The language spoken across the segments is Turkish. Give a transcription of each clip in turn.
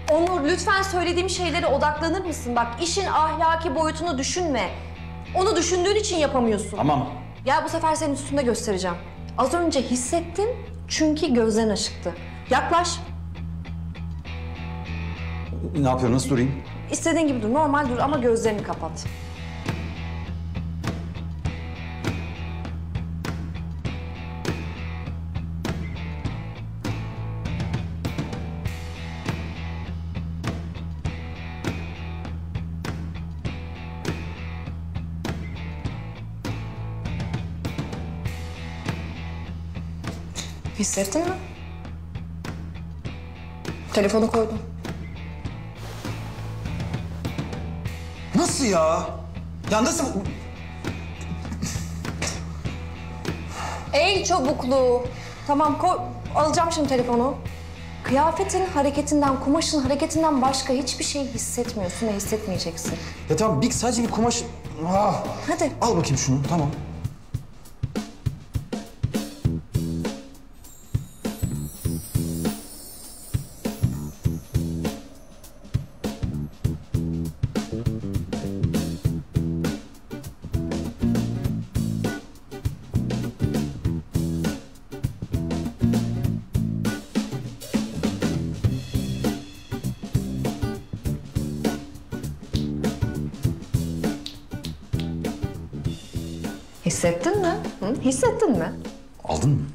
Onur lütfen söylediğim şeylere odaklanır mısın? Bak işin ahlaki boyutunu düşünme. Onu düşündüğün için yapamıyorsun. Tamam. Ya bu sefer senin üstünde göstereceğim. Az önce hissettin çünkü gözlerin ışıktı. Yaklaş. Ne yapıyorum? Nasıl durayım? İstediğin gibi dur, normal dur ama gözlerini kapat. Hissettin mi? Telefonu koydum. Nasıl ya? Ya nasıl? El çabukluğu. Tamam alacağım şimdi telefonu. Kıyafetin hareketinden, kumaşın hareketinden başka hiçbir şey hissetmiyorsun ve hissetmeyeceksin. Ya tamam sadece bir kumaş... Ah. Hadi. Al bakayım şunu, tamam. Hissettin mi? Hı? Hissettin mi? Aldın mı?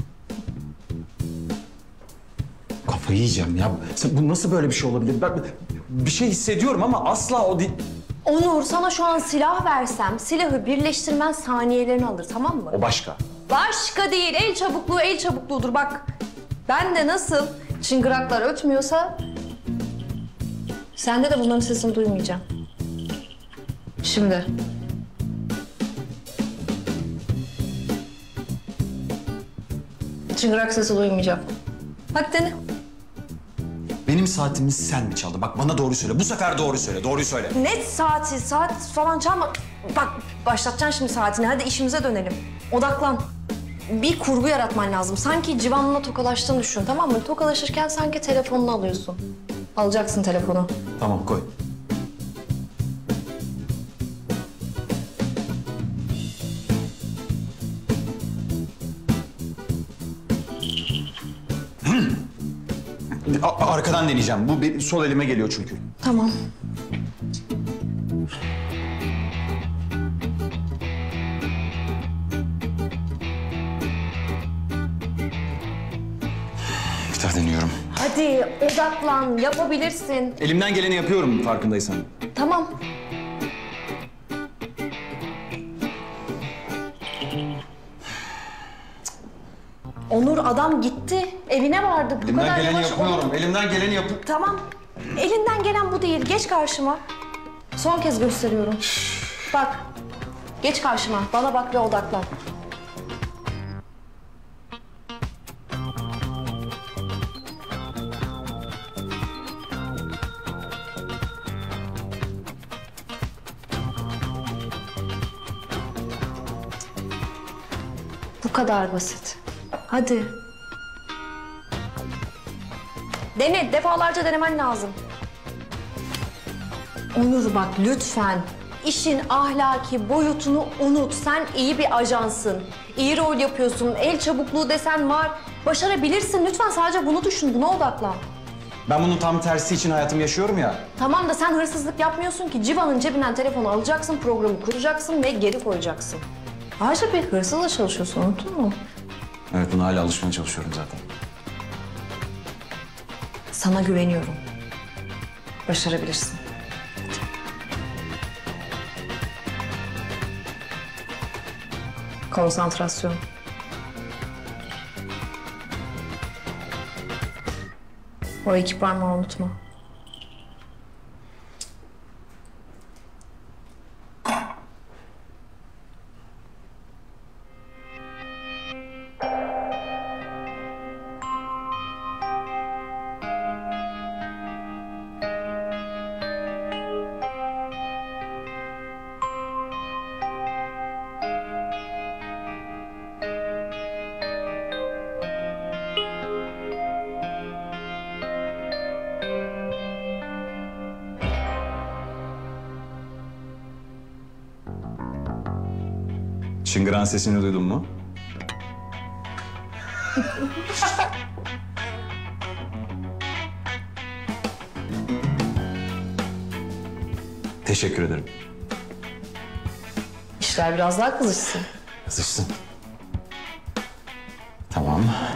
Kafayı yiyeceğim ya. Bu nasıl böyle bir şey olabilir? Ben bir şey hissediyorum ama asla o değil. Onur, sana şu an silah versem, silahı birleştirmen saniyelerini alır, tamam mı? O başka. Başka değil, el çabukluğu el çabukluğudur. Bak, ben de nasıl çıngıraklar ötmüyorsa... sende de bunların sesini duymayacağım. Şimdi. Çıngırak sesi duymayacağım. Hadi dene. Benim saatimi sen mi çaldın? Bak bana doğru söyle. Bu sefer doğru söyle. Doğruyu söyle. Ne saati? Saat falan çalma. Bak başlatacaksın şimdi saatini. Hadi işimize dönelim. Odaklan. Bir kurgu yaratman lazım. Sanki Civan'la tokalaştığını düşün, tamam mı? Tokalaşırken sanki telefonunu alıyorsun. Alacaksın telefonu. Tamam koy. Arkadan deneyeceğim. Bu sol elime geliyor çünkü. Tamam. Bir daha deniyorum. Hadi odaklan, yapabilirsin. Elimden geleni yapıyorum farkındaysan. Tamam. Onur adam gitti. Evine vardı. Bu Elimden kadar geleni yavaş yapıyorum. Onur. Elimden geleni Tamam. Elinden gelen bu değil. Geç karşıma. Son kez gösteriyorum. Bak. Geç karşıma. Bana bak ve odaklan. Bu kadar basit. Hadi. Dene, defalarca denemen lazım. Onur bak lütfen. İşin ahlaki boyutunu unut. Sen iyi bir ajansın. İyi rol yapıyorsun. El çabukluğu desen var. Başarabilirsin. Lütfen sadece bunu düşün. Buna odaklan. Ben bunun tam tersi için hayatımı yaşıyorum ya. Tamam da sen hırsızlık yapmıyorsun ki. Civan'ın cebinden telefonu alacaksın, programı kuracaksın ve geri koyacaksın. Ayrıca bir hırsızla çalışıyorsun, unuttun mu? Evet, buna hala alışmaya çalışıyorum zaten. Sana güveniyorum. Başarabilirsin. Konsantrasyon. O iki parmağı unutma. Çıngıran sesini duydun mu? Teşekkür ederim. İşler biraz daha kızışsın. Yazışsın. Tamam.